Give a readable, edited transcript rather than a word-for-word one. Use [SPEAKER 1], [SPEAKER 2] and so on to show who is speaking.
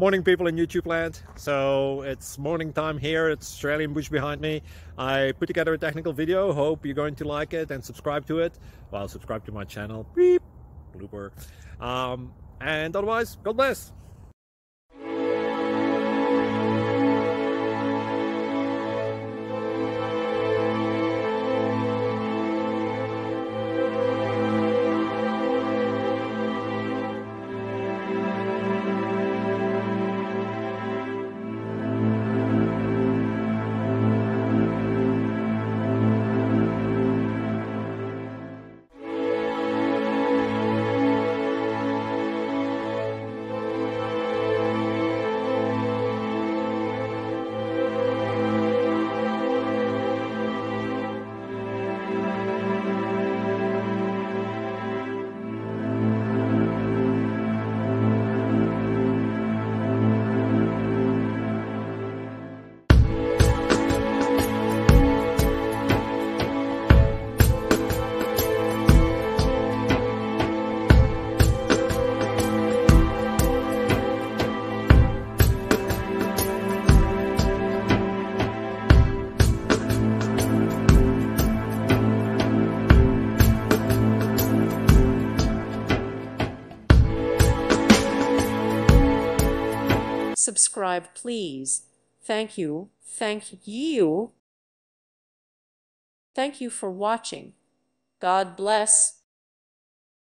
[SPEAKER 1] Morning, people in YouTube land. So it's morning time here. It's Australian bush behind me. I put together a technical video. Hope you're going to like it and subscribe to it. Well, subscribe to my channel. Beep. Blooper. And otherwise, God bless.
[SPEAKER 2] Subscribe, please. Thank you. Thank you. Thank you for watching. God bless.